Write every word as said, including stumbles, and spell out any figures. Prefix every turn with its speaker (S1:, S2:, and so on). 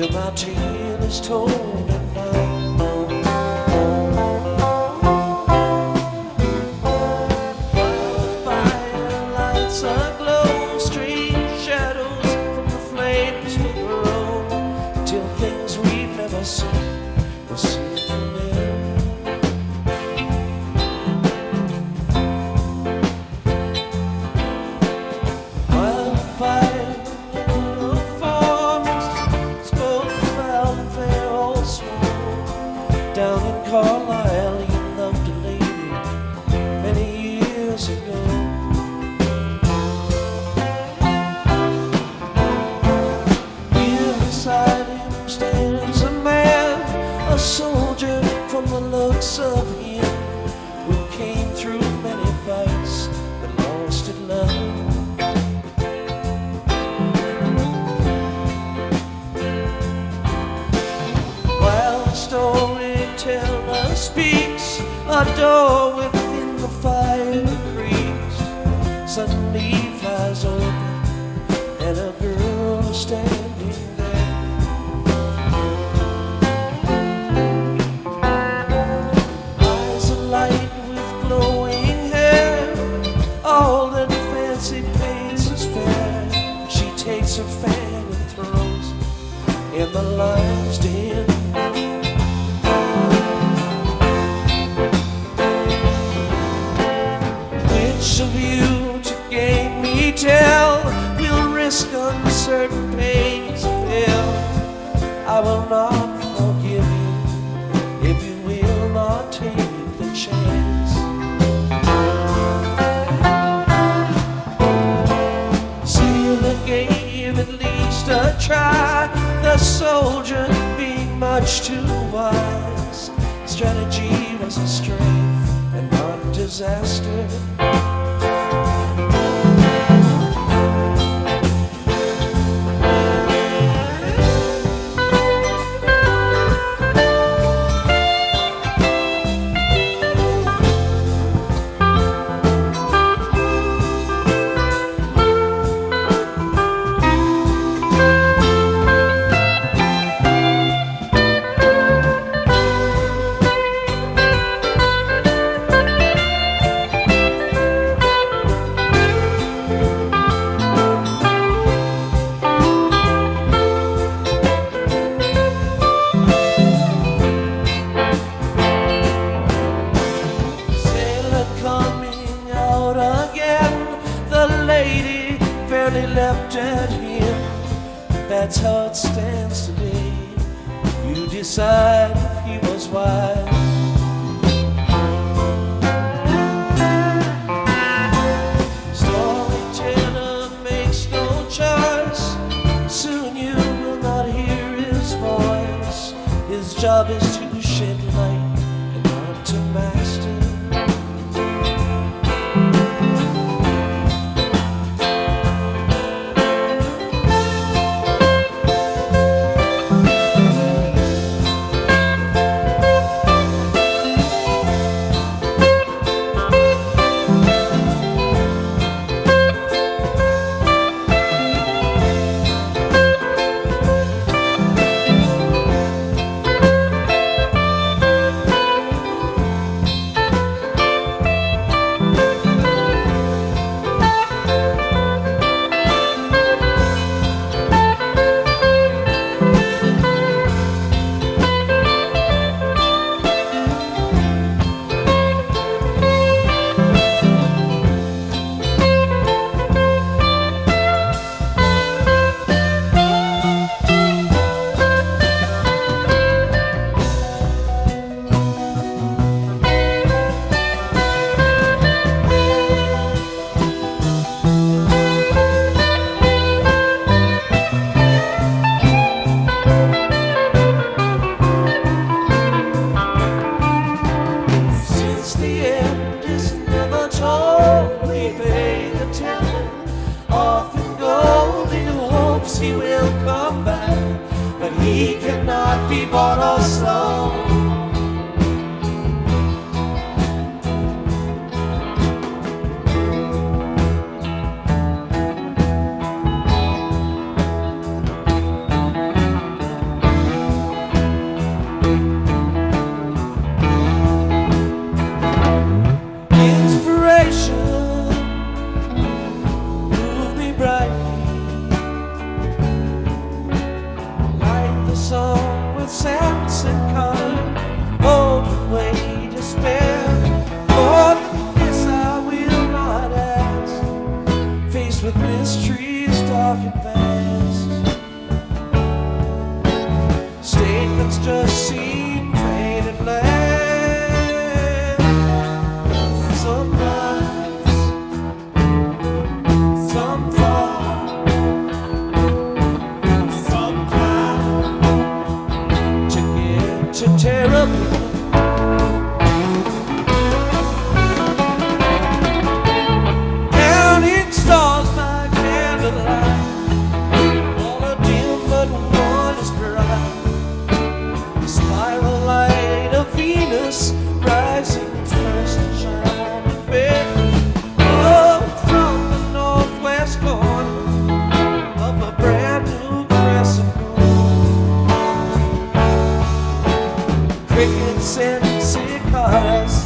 S1: till my tale is told at night. Wildfire lights aglow, strange shadows from the flames will grow, till things we've never seen will seem familiar. Wildfire down in Carlisle, you loved a lady many years ago. Here beside him stands a man, a soldier from the looks of him, who came through many fights but lost at love. While the storyteller speaks, a door within the fire creaks, suddenly flies open, and a girl is standing there. Eyes alight with glowing hair, all that fancy paints is fair. She takes her fan and throws in the lion's den. Which of you to gain me tell will risk uncertain pains of hell? I will not forgive you if you will not take the chance. Sailor gave at least a try, the soldier being much too wise. Strategy was a strength and not disaster. Leapt at him, that's how it stands today. You decide if he was wise. Storyteller makes no choice, soon you will not hear his voice. His job is to shed light and not to master. Be bought or sold. thoughts just seem faded land. Some rise, some fall, some climb to get to Terrapin. Counting stars by candlelight, all are dim but one is bright. The spiral light of Venus rising first and shining better. Oh, from the northwest corner of a brand new crescent moon, crickets and cicadas